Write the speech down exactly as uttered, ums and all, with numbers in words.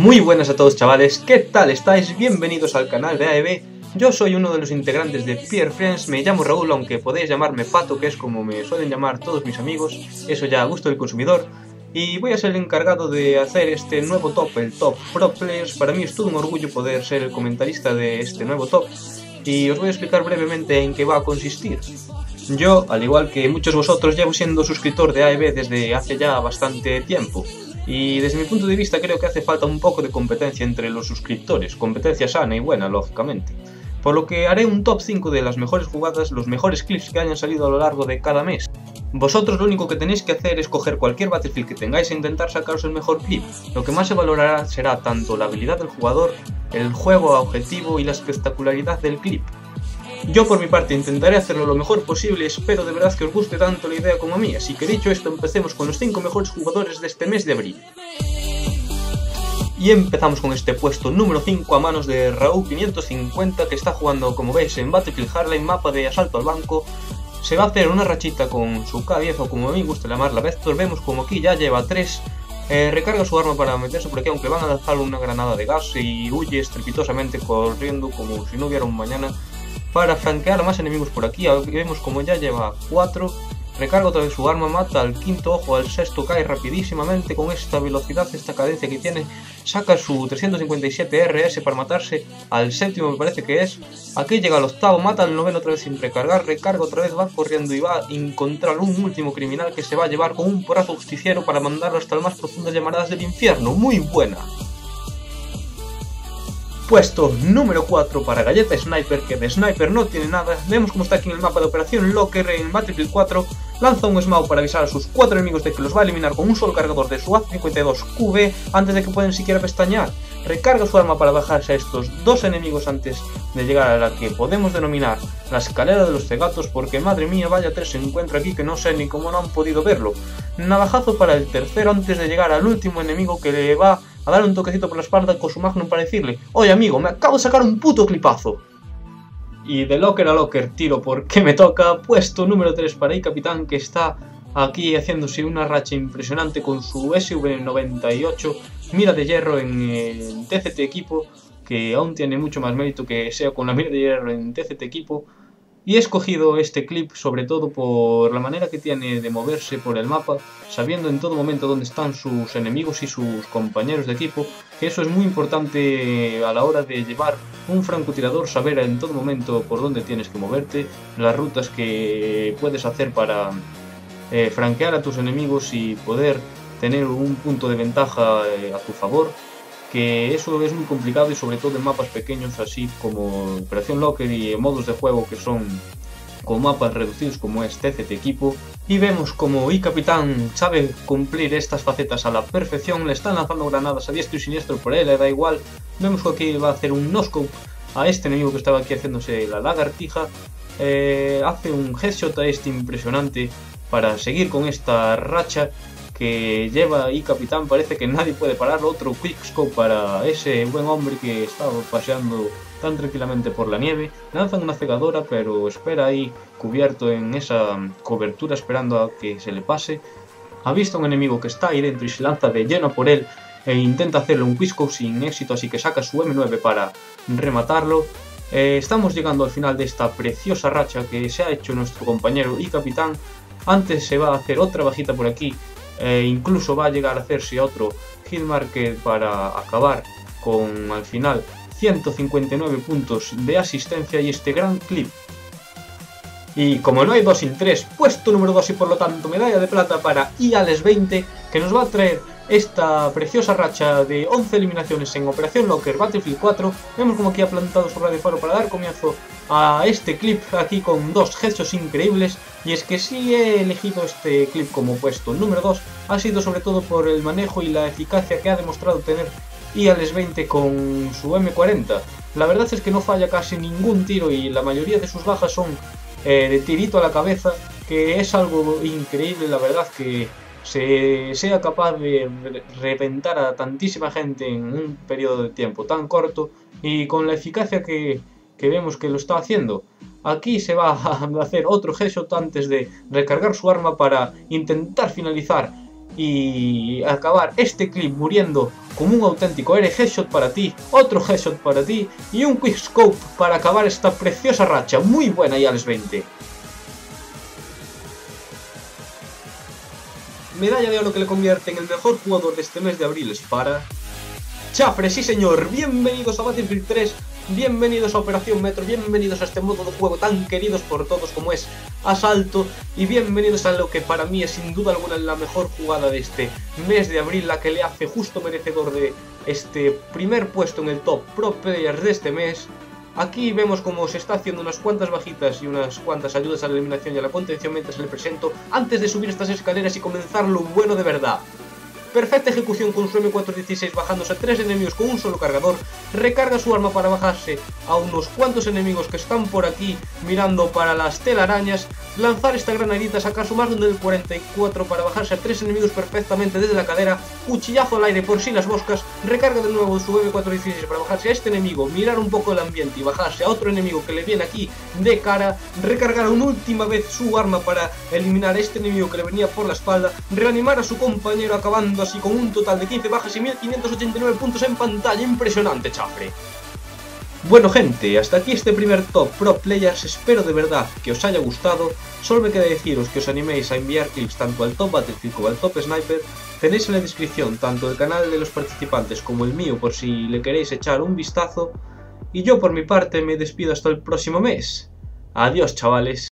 Muy buenas a todos, chavales, ¿qué tal estáis? Bienvenidos al canal de A E B. Yo soy uno de los integrantes de Peer Friends, me llamo Raúl, aunque podéis llamarme Pato, que es como me suelen llamar todos mis amigos, eso ya a gusto del consumidor. Y voy a ser el encargado de hacer este nuevo top, el Top Pro Players. Para mí es todo un orgullo poder ser el comentarista de este nuevo top, y os voy a explicar brevemente en qué va a consistir. Yo, al igual que muchos de vosotros, llevo siendo suscriptor de A E B desde hace ya bastante tiempo. Y desde mi punto de vista creo que hace falta un poco de competencia entre los suscriptores, competencia sana y buena, lógicamente. Por lo que haré un top cinco de las mejores jugadas, los mejores clips que hayan salido a lo largo de cada mes. Vosotros lo único que tenéis que hacer es coger cualquier Battlefield que tengáis e intentar sacaros el mejor clip. Lo que más se valorará será tanto la habilidad del jugador, el juego a objetivo y la espectacularidad del clip. Yo por mi parte intentaré hacerlo lo mejor posible y espero de verdad que os guste tanto la idea como a mí, así que dicho esto, empecemos con los cinco mejores jugadores de este mes de abril. Y empezamos con este puesto número cinco a manos de Raúl quinientos cincuenta, que está jugando, como veis, en Battlefield Hardline, mapa de asalto al banco. Se va a hacer una rachita con su K diez, o como a mí me gusta llamarla Vector. Vemos como aquí ya lleva tres. Eh, recarga su arma para meterse por aquí, aunque van a lanzar una granada de gas, y huye estrepitosamente corriendo como si no hubiera un mañana, para franquear a más enemigos por aquí. Vemos como ya lleva cuatro. Recarga otra vez su arma, mata al quinto, ojo, al sexto cae rapidísimamente con esta velocidad, esta cadencia que tiene. Saca su trescientos cincuenta y siete R S para matarse al séptimo, me parece que es. Aquí llega al octavo, mata al noveno otra vez sin recargar. Recarga otra vez, va corriendo y va a encontrar un último criminal que se va a llevar con un porrazo justiciero para mandarlo hasta las más profundas llamaradas del infierno. Muy buena. Puesto número cuatro para Galleta Sniper, que de Sniper no tiene nada. Vemos cómo está aquí en el mapa de Operación Locker en Battlefield cuatro. Lanza un Smaug para avisar a sus cuatro enemigos de que los va a eliminar con un solo cargador de su A cincuenta y dos Q B antes de que puedan siquiera pestañear. Recarga su arma para bajarse a estos dos enemigos antes de llegar a la que podemos denominar la escalera de los cegatos, porque madre mía, vaya tres se encuentra aquí que no sé ni cómo no han podido verlo. Navajazo para el tercero antes de llegar al último enemigo, que le va a dar un toquecito por la espalda con su Magnum para decirle: oye amigo, me acabo de sacar un puto clipazo. Y de Locker a Locker tiro porque me toca. Puesto número tres para iCapitán, que está aquí haciéndose una racha impresionante con su S V noventa y ocho, mira de hierro en el T C T equipo, que aún tiene mucho más mérito que sea con la mira de hierro en T C T equipo. Y he escogido este clip sobre todo por la manera que tiene de moverse por el mapa, sabiendo en todo momento dónde están sus enemigos y sus compañeros de equipo, que eso es muy importante a la hora de llevar un francotirador, saber en todo momento por dónde tienes que moverte, las rutas que puedes hacer para eh, franquear a tus enemigos y poder tener un punto de ventaja eh, a tu favor. Que eso es muy complicado, y sobre todo en mapas pequeños así como Operación Locker y modos de juego que son con mapas reducidos como es T C T equipo. Y vemos como iCapitán sabe cumplir estas facetas a la perfección, le están lanzando granadas a diestro y siniestro por él, le da igual. Vemos que aquí va a hacer un no-scope a este enemigo que estaba aquí haciéndose la lagartija. Eh, hace un headshot a este impresionante para seguir con esta racha que lleva iCapitán. Parece que nadie puede pararlo. Otro quickscope para ese buen hombre que estaba paseando tan tranquilamente por la nieve. Lanzan una cegadora, pero espera ahí cubierto en esa cobertura esperando a que se le pase. Ha visto a un enemigo que está ahí dentro y se lanza de lleno por él e intenta hacerle un quickscope sin éxito, así que saca su M nueve para rematarlo. Eh, estamos llegando al final de esta preciosa racha que se ha hecho nuestro compañero iCapitán. Antes se va a hacer otra bajita por aquí. E incluso va a llegar a hacerse otro hit marker para acabar con al final ciento cincuenta y nueve puntos de asistencia y este gran clip. Y como no hay dos sin tres, puesto número dos y por lo tanto medalla de plata para iAles veinte, que nos va a traer esta preciosa racha de once eliminaciones en Operación Locker Battlefield cuatro. Vemos como aquí ha plantado su radiofaro para dar comienzo a este clip aquí con dos headshots increíbles. Y es que si he elegido este clip como puesto número dos, ha sido sobre todo por el manejo y la eficacia que ha demostrado tener iAles veinte con su M cuarenta. La verdad es que no falla casi ningún tiro y la mayoría de sus bajas son eh, de tirito a la cabeza, que es algo increíble, la verdad, que se sea capaz de reventar a tantísima gente en un periodo de tiempo tan corto y con la eficacia que, que vemos que lo está haciendo. Aquí se va a hacer otro headshot antes de recargar su arma para intentar finalizar y acabar este clip muriendo como un auténtico aire. Headshot para ti, otro headshot para ti y un quickscope para acabar esta preciosa racha. Muy buena ya les veinte. Medalla de oro que le convierte en el mejor jugador de este mes de abril es para Chafre, sí señor. Bienvenidos a Battlefield tres, bienvenidos a Operación Metro, bienvenidos a este modo de juego tan queridos por todos como es Asalto, y bienvenidos a lo que para mí es sin duda alguna la mejor jugada de este mes de abril, la que le hace justo merecedor de este primer puesto en el top Pro Players de este mes. Aquí vemos cómo se está haciendo unas cuantas bajitas y unas cuantas ayudas a la eliminación y a la contención mientras le presento antes de subir estas escaleras y comenzar lo bueno de verdad. Perfecta ejecución con su eme cuatrocientos dieciséis bajándose a tres enemigos con un solo cargador, recarga su arma para bajarse a unos cuantos enemigos que están por aquí mirando para las telarañas, lanzar esta granadita, sacar su Magnum del cuarenta y cuatro para bajarse a tres enemigos perfectamente desde la cadera, cuchillazo al aire por si las moscas, recarga de nuevo su eme cuatrocientos dieciséis para bajarse a este enemigo, mirar un poco el ambiente y bajarse a otro enemigo que le viene aquí de cara, recargar una última vez su arma para eliminar a este enemigo que le venía por la espalda, reanimar a su compañero acabando así con un total de quince bajas y mil quinientos ochenta y nueve puntos en pantalla. Impresionante, Chafre. Bueno gente, hasta aquí este primer top Pro Players, espero de verdad que os haya gustado. Solo me queda deciros que os animéis a enviar clips tanto al top Battlefield como al top Sniper. Tenéis en la descripción tanto el canal de los participantes como el mío por si le queréis echar un vistazo. Y yo por mi parte me despido hasta el próximo mes. Adiós chavales.